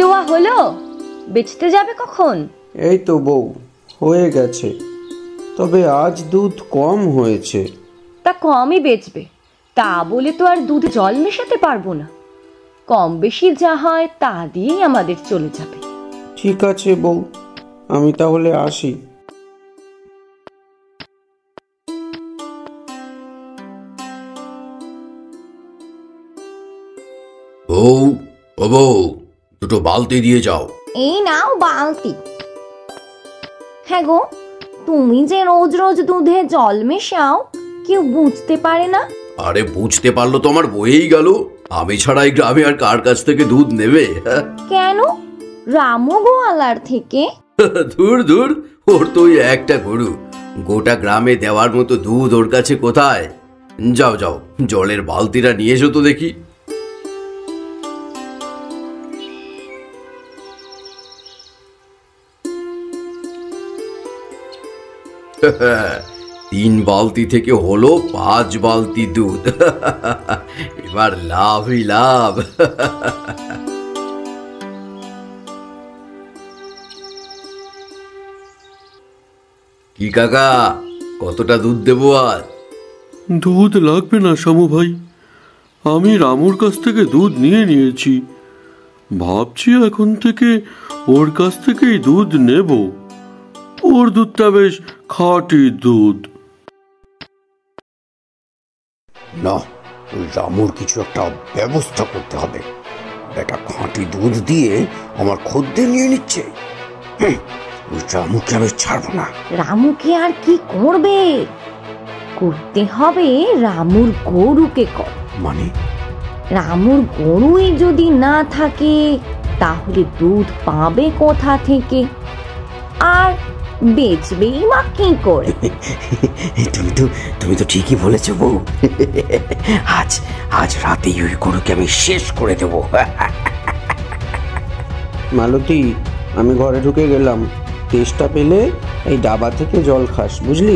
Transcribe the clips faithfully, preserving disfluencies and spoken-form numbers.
দোয়া হলো? বেচতে যাবে কখন? এই তো বউ, হয়ে গেছে, তবে আজ দুধ কম হয়েছে। তা কমই বেচবে, তা বলে তো আর দুধে জল মেশাতে পারবো না। কম বেশি যা হয় তা দিয়েই আমাদের চলে যাবে। ঠিক আছে বউ, আমি তাহলে আসি। বউ, ও বউ, দুটো বালতি দিয়ে যাও। এই নাও বালতি। হ্যাঁ গো, তুমি যে রোজ রোজ দুধে জল মেশাও, কেউ বুঝতে পারে না? আরে বুঝতে পারলো তো আমার বয়েই গেল। আমি ছাড়া এই গ্রামে আর কার কাছ থেকে দুধ নেবে? কেন, রামু গোয়ালার থেকে? ধুর ধুর, ওর তো ওই একটা গরু, গোটা গ্রামে দেওয়ার মতো দুধ ওর কাছে কোথায়? যাও যাও, জলের বালতিটা নিয়ে এসো তো দেখি। তিন বালতি থেকে হলো পাঁচ বালতি দুধ। এবার লাভই লাভ। কি কাকা, কতটা দুধ দেবো আজ? দুধ লাগবে না শামু ভাই, আমি রামুর কাছ থেকে দুধ নিয়ে নিয়েছি। ভাবছি এখন থেকে ওর কাছ থেকেই দুধ নেব। ওর দুধটা বেশ খাঁটি দুধ। না, ওই রামুর কিছু একটা ব্যবস্থা করতে হবে। বেটা খাঁটি দুধ দিয়ে আমার খদ্দের নিয়ে নিচ্ছে। ওই রামুকে আমি ছাড়বো না। রামুকে আর কি করবে? করতে হবে রামুর গরুকে কর। মানে? রামুর গরুই যদি না থাকে তাহলে দুধ পাবে কোথা থেকে, আর বেচবেই বা কি করে? তুমি তো তুমি তো ঠিকই বলেছো বউ। আজ আজ রাতেই ওই গরুকে আমি শেষ করে দেবো। মালতী, আমি ঘরে ঢুকে গেলাম। তেষ্টা পেলে এই ডাবা থেকে জল খাস, বুঝলি?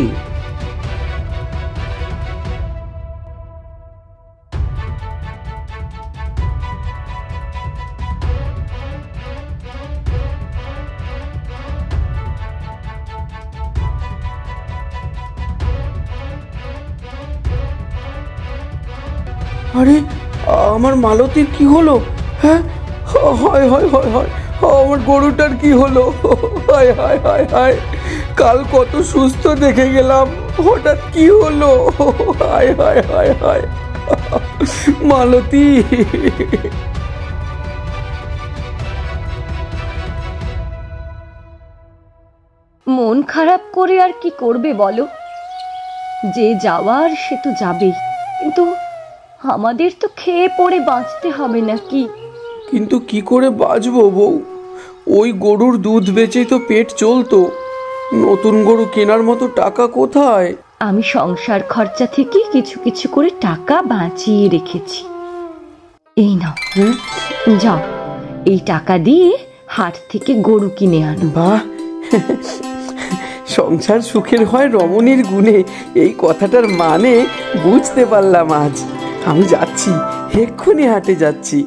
আরে, আমার মালতীর কি হলো? হ্যাঁ, হয় হয় হয় হয়, আমার গরুটার কি হলো? হায় হায় হায় হায়, কাল কত সুস্থ দেখে গেলাম, হঠাৎ কি হলো? হায় হায় হায় হায়, মালতী। মন খারাপ করে আর কি করবে বলো? যে যাওয়ার সে তো যাবেই, কিন্তু আমাদের তো খেয়ে পড়ে বাঁচতে হবে নাকি? কিন্তু কি করে বাঁচবো বউ? ওই গরুর দুধ বেচেই তো পেট চলতো, নতুন গরু কেনার মতো টাকা কোথায়? আমি সংসার খরচা থেকে কিছু কিছু করে টাকা বাঁচিয়ে রেখেছি। এই নাও, যাও, এই টাকা দিয়ে হাট থেকে গরু কিনে আনো। বাহ, সংসার সুখের হয় রমণীর গুণে, এই কথাটার মানে বুঝতে পারলাম আজ। আমি যাচ্ছি, এক্ষুনি হাটে যাচ্ছি।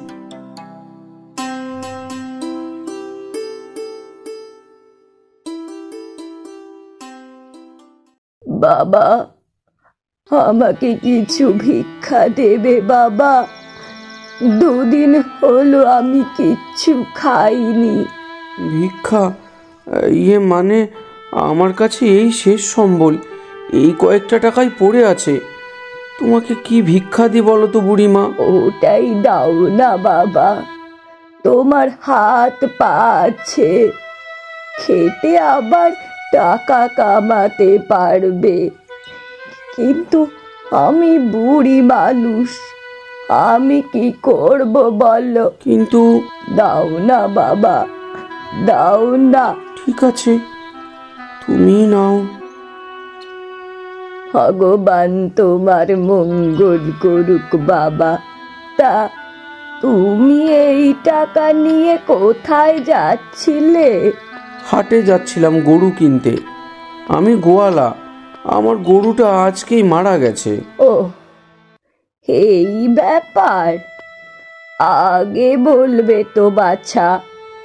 বাবা, আমাকে কিছু ভিক্ষা দেবে বাবা? দুদিন হলো আমি কিচ্ছু খাইনি। ভিক্ষা? ইয়ে মানে আমার কাছে এই শেষ সম্বল, এই কয়েকটা টাকাই পড়ে আছে। তোমাকে কি ভিক্ষা দি বলো তো বুড়িমা? ওটাই দাও না বাবা, তোমার হাত পা আছে, খেটে আবার টাকা কামাতে পারবে। কিন্তু আমি বুড়ি মানুষ, আমি কি করব বলো? কিন্তু দাও না বাবা, দাও না। ঠিক আছে, তুমি নাও। ভগবান তোমার মঙ্গল করুক বাবা। তা তুমি এই টাকা নিয়ে কোথায় যাচ্ছিলে? হাটে যাচ্ছিলাম গরু কিনতে। আমি গোয়ালা, আমার গরুটা আজকেই মারা গেছে। ও, এই ব্যাপার? আগে বলবে তো বাছা,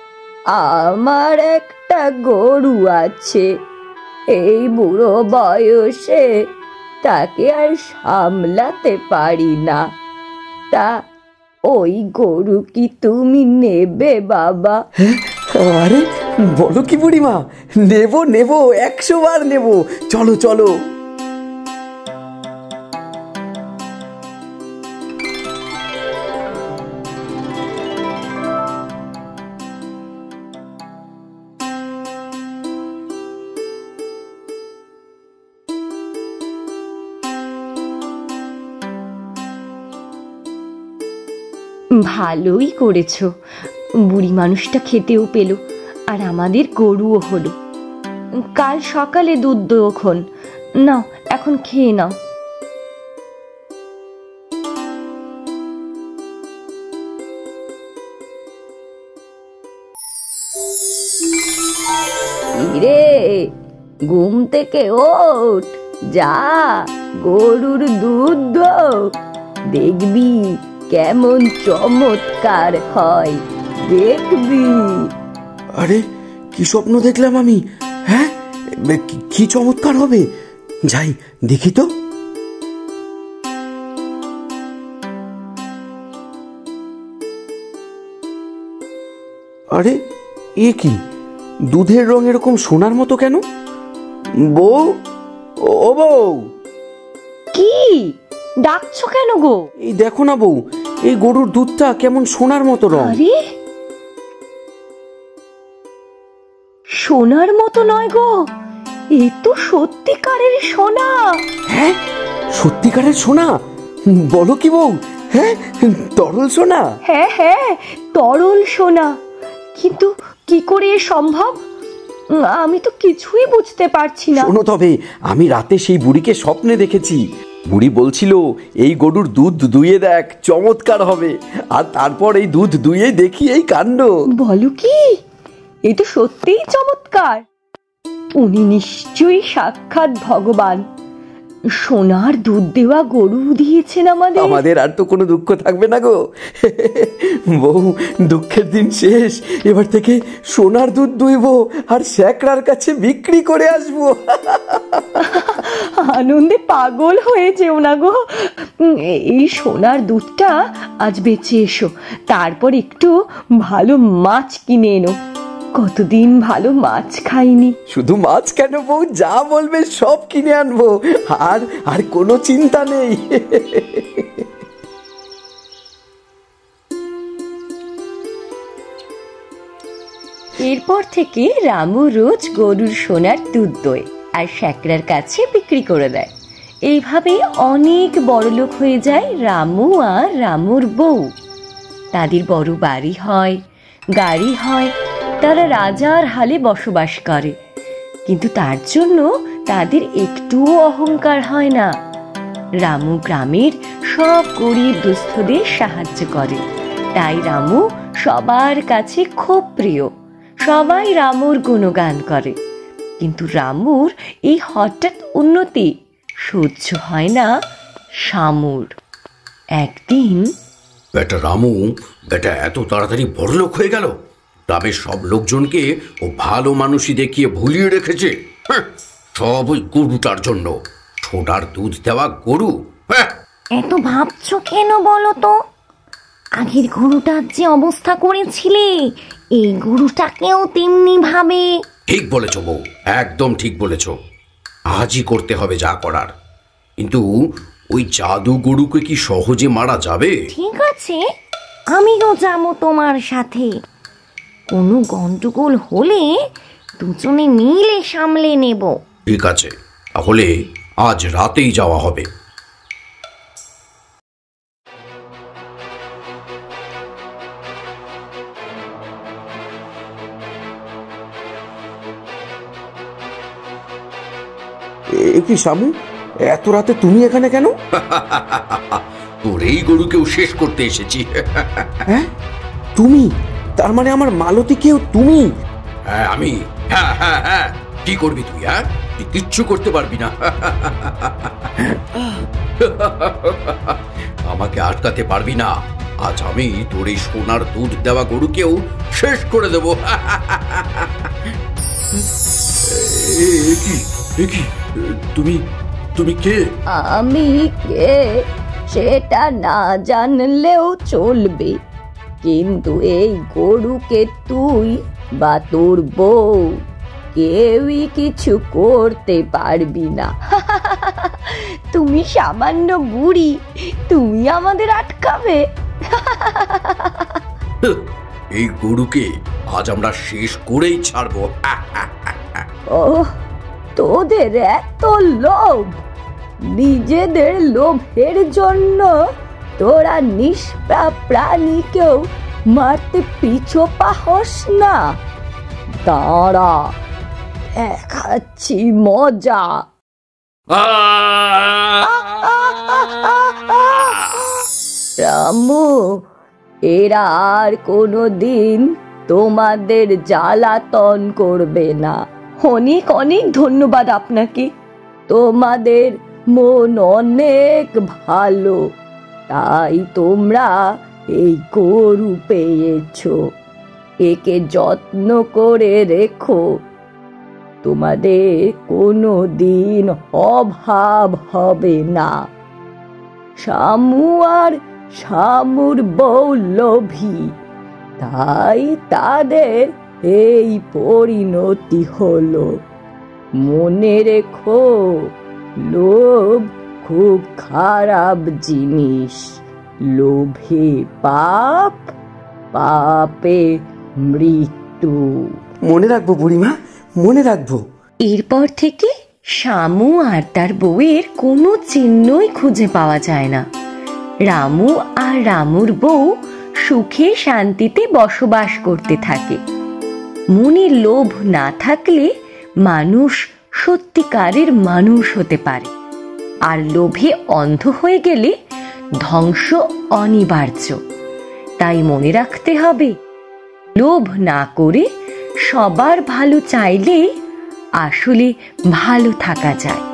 আমার একটা গরু আছে, এই বুড়ো বয়সে তাকে আর সামলাতে পারি না। তা ওই গরু কি তুমি নেবে বাবা? আরে বলো কি বুড়িমা, নেবো নেবো, একশো বার নেবো, চলো চলো। ভালোই করেছো, বুড়ি মানুষটা খেতেও পেল আর আমাদের গরুও হলো। কাল সকালে দুধ দোখন, নাও এখন খেয়ে নাও। রে ঘুম থেকে ওঠ, যা গরুর দুধ দো, দেখবি কেমন চমৎকার হয়, দেখবি। আরে কি স্বপ্ন দেখলাম আমি? হ্যাঁ, কি চমৎকার হবে, যাই দেখি তো। আরে এ কি, দুধের রং এরকম সোনার মতো কেন? বউ, ও বউ, কি ডাকছো কেন গো? এই দেখো না বউ, এই গরুর দুধটা কেমন সোনার মতো রং। আরে সোনার মতো নয় গো, এ তো সত্যিকারের সোনা। হ্যাঁ, সত্যিকারের সোনা? বলো কি বউ? হ্যাঁ, তরল সোনা? হ্যাঁ হ্যাঁ, তরল সোনা। কিন্তু কি করে সম্ভব? আমি তো কিছুই বুঝতে পারছি না। শোনো তবে, আমি রাতে সেই বুড়িকে স্বপ্নে দেখেছি। বুড়ি বলছিল এই গরুর দুধ দুইয়ে দেখ, চমৎকার হবে। আর তারপর এই দুধ দুইয়ে দেখি এই কাণ্ড। বলো কি, এই তো সত্যিই চমৎকার। উনি নিশ্চয়ই সাক্ষাৎ ভগবান, সোনার দুধ দেওয়া গরু দিয়েছেন আমাদের। আমাদের আর তো কোনো দুঃখ থাকবে না গো বউ, দুঃখের দিন শেষ। এবার থেকে সোনার দুধ দুইবো আর স্যাকরার কাছে বিক্রি করে আসবো। আনন্দে পাগল হয়ে যেও না গো। এই সোনার দুধটা আজ বেঁচে এসো, তারপর একটু ভালো মাছ কিনে এনো। কতদিন ভালো মাছ খাইনি। শুধু মাছ কেন বউ, যা বলবে সব কিনে আনবো, আর আর কোনো চিন্তা নেই। এরপর থেকে রামু রোজ গরুর সোনার দুধ দোয় আর স্যাকরার কাছে বিক্রি করে দেয়। এইভাবে অনেক বড়লোক হয়ে যায় রামু আর রামুর বউ। তাদের বড় বাড়ি হয়, গাড়ি হয়, তারা রাজার হালে বসবাস করে। কিন্তু তার জন্য তাদের একটুও অহংকার হয় না। রামু গ্রামের সব গরিব দুস্থদের সাহায্য করে, তাই রামু সবার কাছে খুব প্রিয়। সবাই রামুর গুণগান করে। কিন্তু রামুর এই হঠাৎ উন্নতি সহ্য হয় না শামুর। একদিন, বেটা রামু, বেটা এত তাড়াতাড়ি বড়লোক হয়ে গেল, গ্রামের সব লোকজনকে ও ভালো মানুষই দেখিয়ে ভুলিয়ে রেখেছে। সব ওই গরুটার জন্য, সোনার দুধ দেওয়া গরু। এত ভাবছো কেন বলো তো? আগের গরুটার যে অবস্থা করেছিলে, এই গরুটাকেও তেমনি ভাবে। ঠিক বলেছ বউ, একদম ঠিক বলেছ। আজই করতে হবে যা করার। কিন্তু ওই জাদু গরুকে কি সহজে মারা যাবে? ঠিক আছে, আমিও যাবো তোমার সাথে। কোনো গন্ডগোল হলে দুজনে মিলে সামলে নেব। ঠিক আছে, তাহলে আজ রাতেই যাওয়া হবে। এ কি শামু, এত রাতে তুমি এখানে কেন? তোর এই গরুকেও শেষ করতে এসেছি। হ্যাঁ, তুমি? তার মানে আমার মালতীকেও তুমি? হ্যাঁ আমি। হ্যাঁ হ্যাঁ হ্যাঁ, কি করবি তুই? হ্যাঁ, তুই কিচ্ছু করতে পারবি না। আমাকে আটকাতে পারবি না। আজ আমি তোর এই সোনার দুধ দেওয়া গরুকেও শেষ করে দেব। তুমি তুমি কে? আমি কে সেটা না জানলেও চলবে, কিন্তু এই গরুকে তুই বা তোর বউ কেউই কিছু করতে পারবি না। তুমি সামান্য বুড়ি, তুমি আমাদের আটকাবে? এই গরুকে আজ আমরা শেষ করেই ছাড়বো। ও, তোদের এত লোভ! নিজেদের লোভের জন্য তোরা নিষ্পাপ প্রাণীকেও মারতে পিছু পাহস না। দাঁড়া, দেখাচ্ছি মজা। রামু, এরা আর কোনোদিন তোমাদের জ্বালাতন করবে না। অনেক অনেক ধন্যবাদ আপনাকে। তোমাদের মন অনেক ভালো, তাই তোমরা এই গরু পেয়েছো। একে যত্ন করে রেখো, তোমাদের কোনো দিন অভাব হবে না। শামু আর শামুর বউ লোভী, তাই তাদের এই পরিণতি হলো। মনে রেখো, লোভ খুব খারাপ জিনিস। লোভে পাপ, পাপে মৃত্যু। মনে রাখবো বুড়িমা, মনে রাখবো। এরপর থেকে শামু আর তার বউয়ের কোনো চিহ্নই খুঁজে পাওয়া যায় না। রামু আর রামুর বউ সুখে শান্তিতে বসবাস করতে থাকে। মনে লোভ না থাকলে মানুষ সত্যিকারের মানুষ হতে পারে, আর লোভে অন্ধ হয়ে গেলে ধ্বংস অনিবার্য। তাই মনে রাখতে হবে, লোভ না করে সবার ভালো চাইলে আসলে ভালো থাকা যায়।